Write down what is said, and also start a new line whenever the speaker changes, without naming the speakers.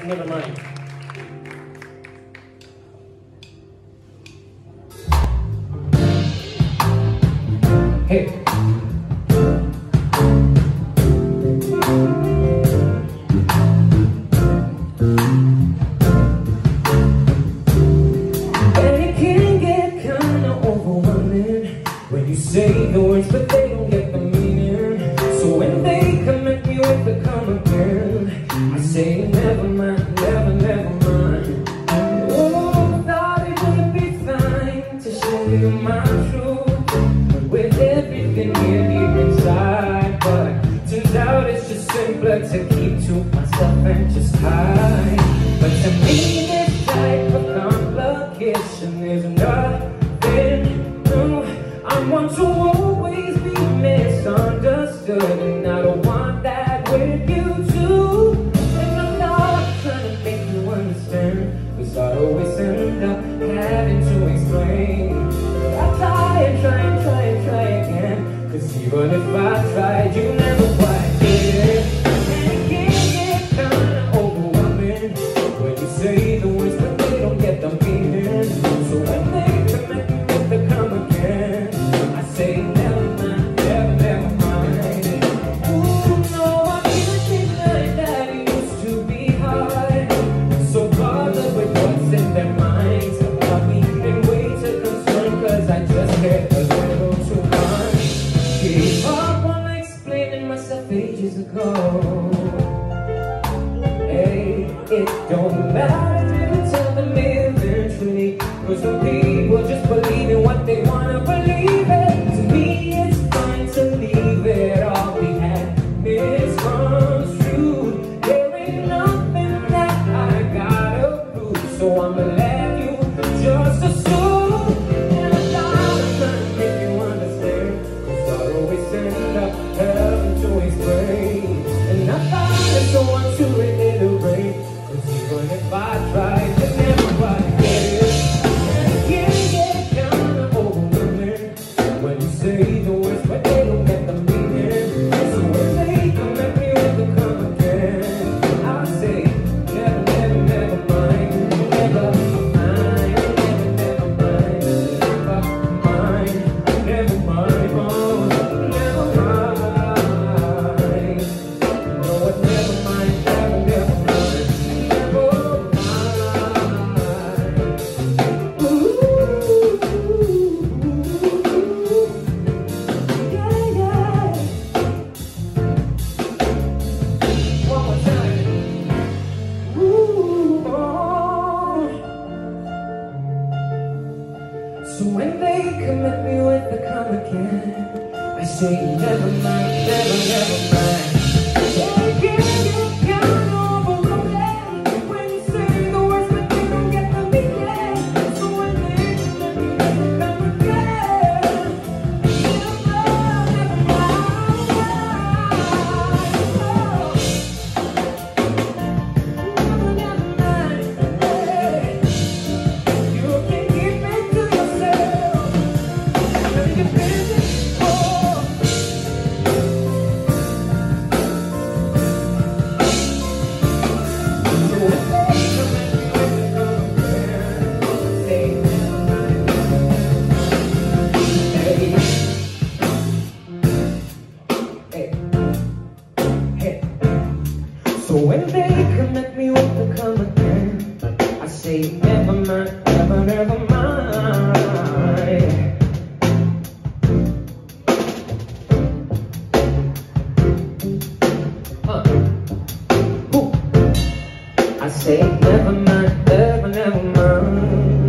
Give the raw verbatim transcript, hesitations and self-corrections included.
Never mind. Hey. And it can get kinda overwhelming when you say the words but they don't get the meaning. So when they come at me with the come again, I say never mind, never, never mind. Oh, thought it would be fine to show you my truth with everything here deep inside, but turns out it's just simpler to keep to myself and just hide. But to me this type of complication is nothing new. I want to always be misunderstood, and I don't want that with you too. And I'm not trying to make you understand, cause I always end up having to explain. I try and try and try and try again, cause even if I tried, you never quite get it. And it can get kinda overwhelming when you say the words but they don't get the meaning. So when they come at me with the come again, I say never mind, never, never mind. Ooh, no, I can't deny that it used to be hard. So bothered with what's in their minds, I've been way too concerned cause I just get a little too much. Gave up on explaining myself ages ago. Hey, it don't matter if you tell them eventually, cause some people just believe in what they wanna believe in. To me it's fine to leave it all behind, misconstrued. There ain't nothing that I gotta prove, so I'ma let you just assume. And I'm not trying to make you understand, cause I always end up having to explain. And I find it so hard to reiterate, cause even if I tried, you never quite get it. And it can get kinda overwhelming when you say the words but they don't get the meaning. So when they come at me with the come again, I say never, never, never mind. Never mind, never, never mind. Never mind, never mind. Oh, never mind. No, what never mind, never, never mind. Never mind. Ooh, yeah, yeah. One more time. Ooh, oh. So when they come at me with the come again, I say never mind, never, never mind. Yeah, yeah, yeah, kinda overwhelming when you say the words but they don't get the meaning. So when they come at me with the come again, never mind, never mind. Never, never mind. Hey, you can keep it to yourself. None of your business. Oh. So when they come at me with the come again, say never mind. Hey, hey, hey. So when they come at me with the come again, I say never mind, never, never mind. Huh. Ooh. I say never mind, never, never mind.